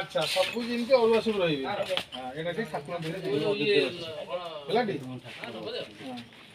ଆଚ୍ଛା ସବୁ ଯେମିତି ଅରୁଆ ସବୁ ରହିବେ। ଏଇଟା ଟିକେ ଠାକୁର ଧୀରେ ହେଲା ଟି